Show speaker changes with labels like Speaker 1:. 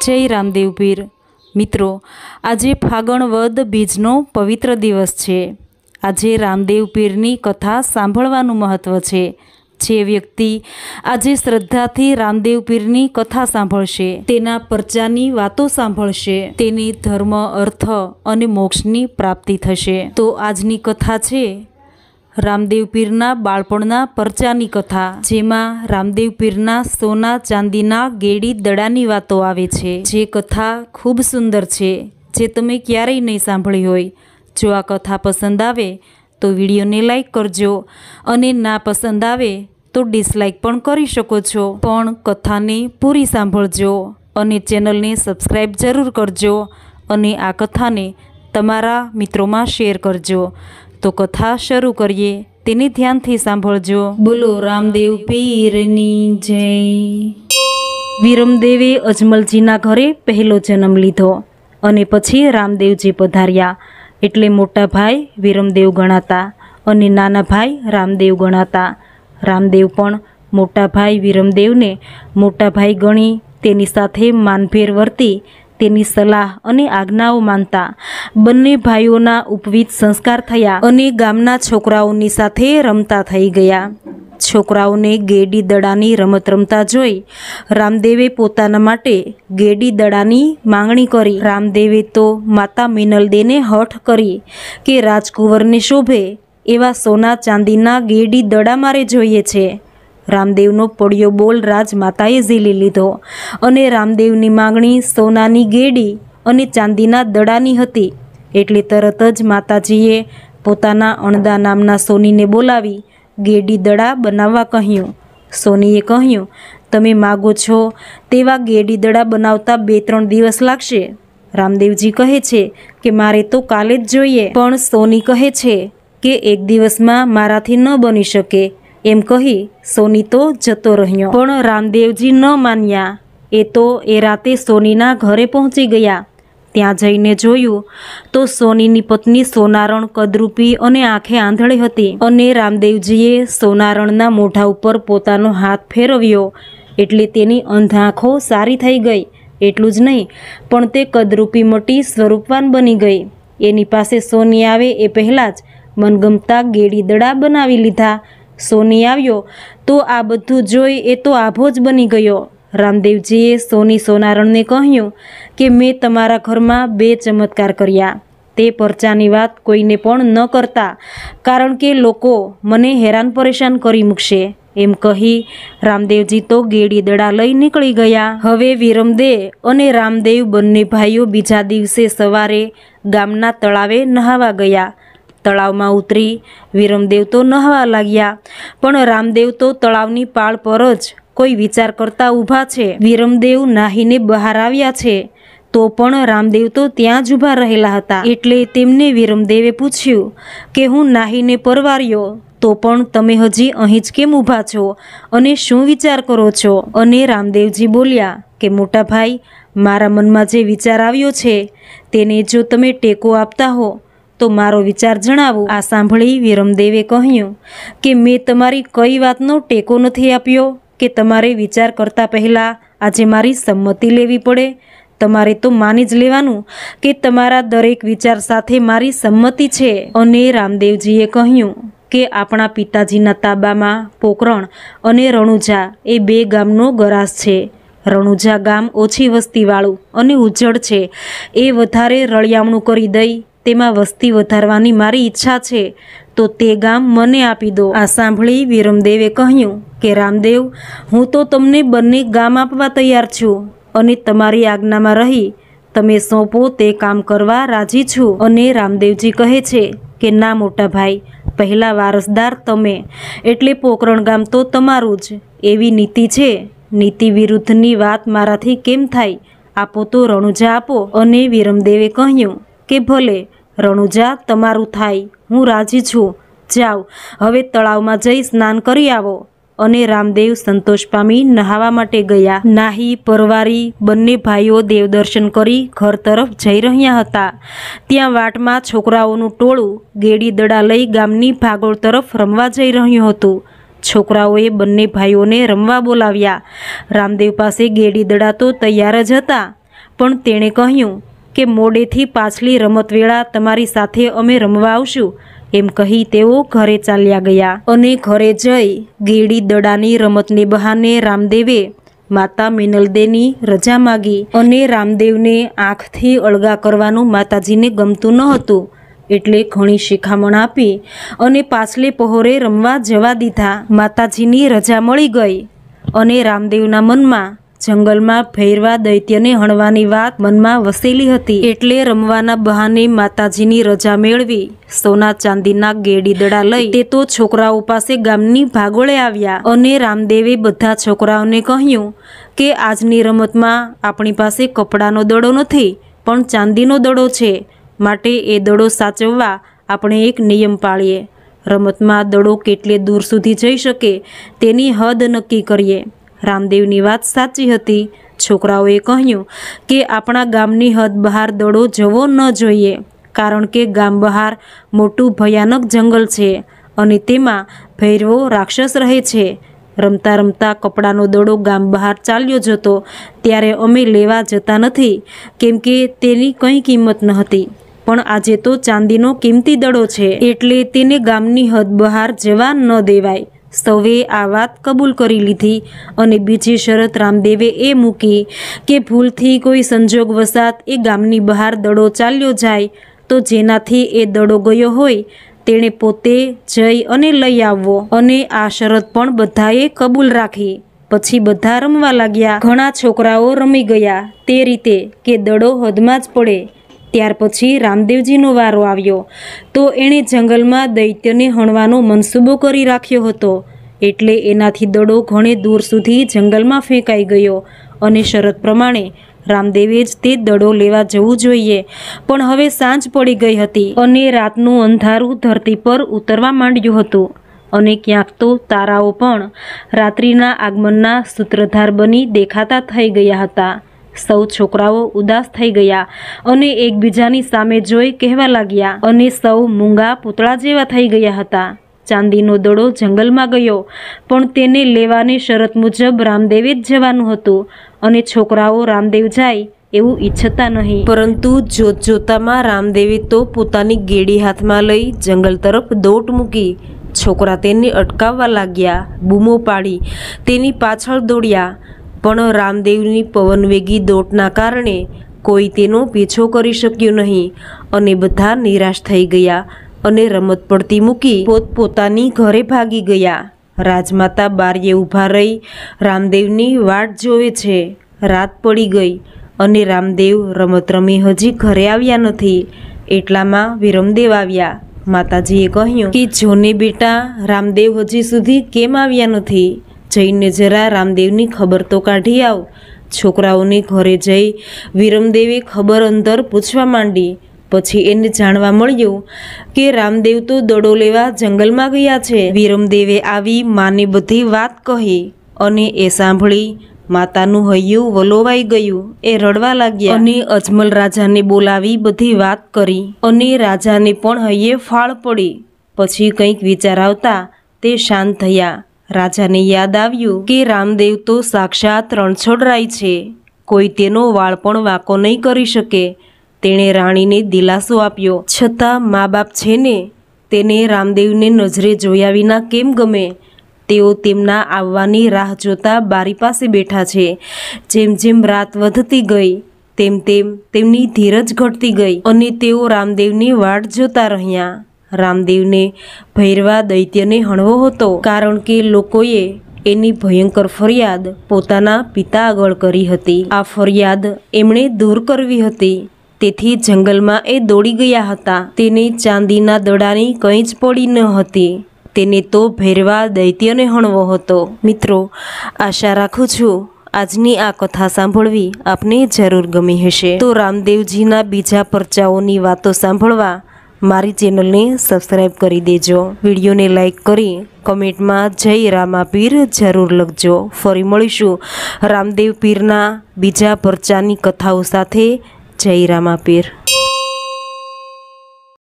Speaker 1: जय रामदेव पीर। मित्रों, आजे फागण वद बीजनो पवित्र दिवस छे। आजे रामदेव पीरनी कथा सांभळवानुं महत्व छे। जे व्यक्ति आजे श्रद्धाथी रामदेव पीरनी कथा सांभळशे, तेना परचानी वातो सांभळशे, तेनी धर्म, अर्थ अने मोक्षनी प्राप्ति थशे। तो आजनी कथा छे रामदेव पीरना बाळपणना परचानी कथा, जेमां रामदेव पीरना सोना चांदीना गेड़ी दड़ानी वातो आवे छे। जे कथा खूब सुंदर छे, जे तमे क्यारेय नहीं सांभळी होय। जो आ कथा पसंद आवे तो विडियो ने लाइक करजो अने ना पसंद आवे तो डिसलाइक पण करी शको छो, पण कथाने पूरी सांभळजो अने चेनल ने सब्सक्राइब जरूर करजो अने आ कथाने तमारा मित्रों में शेर करजो। तो कथा शरू करिए, तेने ध्यान थी सांभळजो। बोलो रामदेव पीरनी जय। वीरमदेवे अजमलजीना घरे पहलो जन्म लीधो अने पछी रामदेवजी पधार्या, एटले मोटा भाई वीरमदेव गणाता अने नाना भाई रामदेव गणाता। रामदेव पण मोटा भाई वीरमदेवने मोटा भाई गणी तेनी साथे मानभेर वर्ती तेनी सलाह अने आज्ञाओ मानता। बंने भाईओना उपवित संस्कार थया अने गामना छोकराओनी साथे रमता थई गया। छोकराओने गेडी दड़ानी रमत रमता जोई रामदेवे पोताना माटे गेडी दड़ानी मांगणी करी। रामदेवे तो माता मिनलदेने हठ करी के राजकुंवरने शोभे एवा सोना चांदीना गेडी दड़ा मारे जोईए छे। रामदेवनो पड़ियो बोल राजमाताए झीली लीधो अने रामदेवनी मांगणी सोनानी गेडी अने चांदीना दड़ानी हती। एटले तरत ज माताजीए पोताना अणदा नामना सोनीने बोलावी गेडी दड़ा बनाववा कह्युं। सोनीए कह्युं, तमे मागो छो तेवा गेडी दड़ा बनावता 2-3 दिवस लागशे। रामदेवजी कहे छे के मारे तो काले ज जोईए, पण सोनी कहे छे के 1 दिवसमां माराथी न बनी शके। एम कही सोनी तो जतो रह्यो, पण रामदेवजी न मान्या। ए राते सोनीना घरे पहोंची गया। त्यां जईने जोयुं तो सोनीनी पत्नी सोनारण कदरूपी अने आंखे आंधळी हती अने रामदेवजीए सोनारणना मोढा उपर पोतानो हाथ फेरव्यो एटले तेनी अंध आंखो सारी थई गई। एटલું જ नहीं पण ते कदरूपी मटी स्वरूपवान बनी गई। एनी पासे सोनी आवे ए पहेला ज मनगमता गेड़ी दड़ा बनावी लीधा। सोनी आव्यो तो आ बधुं जोई ए तो आभो ज बनी गयो। रामदेवजीए सोनी सोनारणने कह्युं के मैं तमारा घरमां 2 चमत्कार कर्या, ते परचानी वात कोईने पण न करता, कारण के लोको मने हैरान परेशान करी मूकशे। एम कही रामदेवजी तो गेड़ी दड़ा लई निकળી गया। हवे वीरमदेव अने रामदेव बंने भाईओ बीजा दिवसे सवारे गामना तळावे नहावा गया। तळावमां उतरी वीरमदेव तो नहावा लाग्या, पण रामदेव तो तळावनी पाळ पर ज कोई विचार करता ऊभा छे। वीरमदेव नाहीने बहार आव्या छे तो पण रामदेव तो त्यां ज ऊभा रहेला हता। एटले तेमने वीरमदेवे पूछ्युं के हूँ नाहीने परवार्यो तो पण तमे हजी અહીં જ केम ऊभा छो अने शुं विचार करो छो? अने रामदेवजी बोल्या के मोटा भाई, मारा मनमा जे विचार आव्यो छे तेने जो तमे टेको आपता हो तो मारो विचार जणावो। आ सांभळी वीरमदेवे कह्युं के मैं तमारी कई वातनो टेको नथी आप्यो के तमारे विचार करता पहला आजे मारी संमति लेवी पड़े। तमारे तो मानी ज लेवानुं के तमारा दरेक विचार साथे मारी संमति छे। अने रामदेवजीए कह्युं के आपणा पिताजीना ताबामां पोकरण अने रણુજા ए 2 गामनो गरास छे। રણુજા गाम ओછી वस्तीवाळुं अने उज्जड छे। ए वधारे रळियामणुं करी दई तेमां वस्ती વધારવાની મારી ઈચ્છા છે, તો તે ગામ મને આપી દો। આ સાંભળી વીરમદેવે કહ્યું કે રામદેવ, હું તો તમને બંને ગામ આપવા તૈયાર છું અને તમારી આજ્ઞામાં રહી તમે સોંપો તે કામ કરવા રાજી છું। અને રામદેવજી કહે છે કે ના મોટા ભાઈ, પહેલા વારસદાર તમે, એટલે પોકરણ ગામ તો તમારું જ। એવી નીતિ છે, નીતિ વિરુદ્ધની વાત મારાથી કેમ થાય? આપો તો રણુજા આપો। અને વીરમદેવે કહ્યું કે ભલે, રણુજા તમારું થાય, હું રાજી છું। જાઓ, હવે તળાવમાં જઈ સ્નાન કરી આવો। અને રામદેવ સંતોષ પામી નહાવા માટે ગયા। નાહી પરવારી બંને ભાઈઓ દેવદર્શન કરી ઘર તરફ જઈ રહ્યા હતા। ત્યાં વાટમાં છોકરાઓનું ટોળું ગેડી દડા લઈ ગામની ભાગોળ તરફ રમવા જઈ રહ્યું હતું। છોકરાઓએ બંને ભાઈઓને રમવા બોલાવ્યા। રામદેવ પાસે ગેડી દડા તો તૈયાર જ હતા, પણ તેણે કહ્યું કે મોડેથી પાછલી રમતવેળા તમારી સાથે અમે રમવા આવશું એમ કહી તેઓ ઘરે ચાલ્યા ગયા અને ઘરે જઈ ગેડી દડાની રમતને બહાને રામદેવે માતા મિનલદેની રજા માગી અને રામદેવને આંખથી અળગા કરવાનું માતાજીને ગમતું ન હતું એટલે ઘણી શિખામણ આપી અને પાછલે પહોરે રમવા જવા દીધા। માતાજીની રજા મળી ગઈ અને રામદેવના મનમાં જંગલમાં ભૈરવા દૈત્યને હણવાની વાત મનમાં વસેલી હતી એટલે રમવાના બહાને માતાજીની રજા મેળવી સોના ચાંદીના ગેડી દડા લઈ તે તો છોકરાઓ પાસે ગામની ભાગોળે આવ્યા અને રામદેવે બધા છોકરાઓને કહ્યું કે આજની રમતમાં આપણી પાસે કપડાનો દડો નથી પણ ચાંદીનો દડો છે, માટે એ દડો સાચવવા આપણે એક નિયમ પાળીએ। રમતમાં દડો કેટલે દૂર સુધી જઈ શકે તેની હદ નક્કી કરીએ। રામદેવની વાત સાચી હતી। છોકરાઓએ કહ્યું કે આપણા ગામની હદ બહાર દડો જવો ન જોઈએ, કારણ કે ગામ બહાર મોટું ભયાનક જંગલ છે અને તેમાં ભૈરવો રાક્ષસ રહે છે। રમતા રમતા કપડાનો દડો ગામ બહાર ચાલ્યો જતો ત્યારે અમે લેવા જતા નથી, કેમ કે તેની કંઈ કિંમત ન હતી, પણ આજે તો ચાંદીનો કિંમતી દડો છે એટલે તેને ગામની હદ બહાર જવા ન દેવાય। સૌએ આ વાત કબૂલ કરી લીધી અને બીજી શરત રામદેવે એ મૂકી કે ભૂલથી કોઈ સંજોગવશાત એ ગામની બહાર દડો ચાલ્યો જાય તો જેનાથી એ દડો ગયો હોય તેણે પોતે જઈ અને લઈ આવવો અને આ શરત પણ બધાએ કબૂલ રાખી। પછી બધા રમવા લાગ્યા। ઘણા છોકરાઓ રમી ગયા તે રીતે કે દડો હદમાં જ પડે। ત્યાર પછી રામદેવજીનો વારો આવ્યો તો એણે જંગલમાં દૈત્યને હણવાનો મનસૂબો કરી રાખ્યો હતો એટલે એનાથી દડો ઘણે દૂર સુધી જંગલમાં ફેંકાઈ ગયો અને શરત પ્રમાણે રામદેવે જ તે દડો લેવા જવું જોઈએ। પણ હવે સાંજ પડી ગઈ હતી અને રાતનું અંધારું ધરતી પર ઉતરવા માંડ્યું હતું અને ક્યાંક તો તારાઓ પણ રાત્રિના આગમનના સૂત્રધાર બની દેખાતા થઈ ગયા હતા। સૌ છોકરાઓ ઉદાસ થઈ ગયા અને એકબીજાની સામે જોઈ કહેવા લાગ્યા અને સૌ મૂંગા પૂતળા જેવા થઈ ગયા હતા। ચાંદીનો દડો જંગલમાં ગયો પણ તેને લેવાની શરત મુજબ રામદેવે જ જવાનું હતું અને છોકરાઓ રામદેવ જાય એવું ઈચ્છતા નહીં, પરંતુ જોત જોતામાં રામદેવે તો પોતાની ગેડી હાથમાં લઈ જંગલ તરફ દોટ મૂકી। છોકરા તેને અટકાવવા લાગ્યા, બૂમો પાડી તેની પાછળ દોડ્યા, પણ રામદેવની પવનવેગી દોટના કારણે કોઈ તેનો પીછો કરી શક્યું નહીં અને બધા નિરાશ થઈ ગયા અને રમત પડતી મૂકી પોતપોતાની ઘરે ભાગી ગયા। રાજમાતા બારીએ ઊભા રહી રામદેવની વાટ જોવે છે। રાત પડી ગઈ અને રામદેવ રમત રમી હજી ઘરે આવ્યા નથી। એટલામાં વિરમદેવ આવ્યા। માતાજીએ કહ્યું કે જોને બેટા, રામદેવ હજી સુધી કેમ આવ્યા નથી? જઈને જરા રામદેવની ખબર તો કાઢી આવ। છોકરાઓને ઘરે જઈ વિરમદેવે ખબર અંતર પૂછવા માંડી। પછી એને જાણવા મળ્યું કે રામદેવ તો દડો લેવા જંગલમાં ગયા છે। વિરમદેવે આવી માને બધી વાત કહી અને એ સાંભળી માતાનું હૈયું વલોવાઈ ગયું। એ રડવા લાગ્યા અને અજમલ રાજાને બોલાવી બધી વાત કરી અને રાજાને પણ હૈયે ફાળ પડી। પછી કંઈક વિચાર આવતા તે શાંત થયા। રાજાને યાદ આવ્યું કે રામદેવ તો સાક્ષાત રણછોડરાય છે, કોઈ તેનો વાળ પણ વાંકો નહીં કરી શકે। તેણે રાણીને દિલાસો આપ્યો, છતાં મા બાપ છે ને, તેને રામદેવને નજરે જોયા વિના કેમ ગમે? તેઓ તેમના આવવાની રાહ જોતા બારી પાસે બેઠા છે। જેમ જેમ રાત વધતી ગઈ તેમ તેમ તેમની ધીરજ ઘટતી ગઈ અને તેઓ રામદેવની વાટ જોતા રહ્યા। રામદેવને ભૈરવા દૈત્યને હણવો હતો, કારણ કે લોકોએ એની ભયંકર ફરિયાદ પોતાના પિતા આગળ કરી હતી। આ ફરિયાદ એમણે દૂર કરવી હતી, તેથી જંગલમાં એ દોડી ગયા હતા। તેને ચાંદીના દડાની કંઈ જ પડી ન હતી, તેને તો ભૈરવા દૈત્યને હણવો હતો। મિત્રો, આશા રાખું છું આજની આ કથા સાંભળવી આપને જરૂર ગમી હશે। તો રામદેવજીના બીજા પરચાઓની વાતો સાંભળવા મારી ચેનલને સબસ્ક્રાઈબ કરી દેજો। વિડીયોને લાઈક કરી કમેન્ટમાં જય રામાપીર જરૂર લખજો। ફરી મળીશું રામદેવ પીરના બીજા પરચાની કથાઓ સાથે। જય રામાપીર।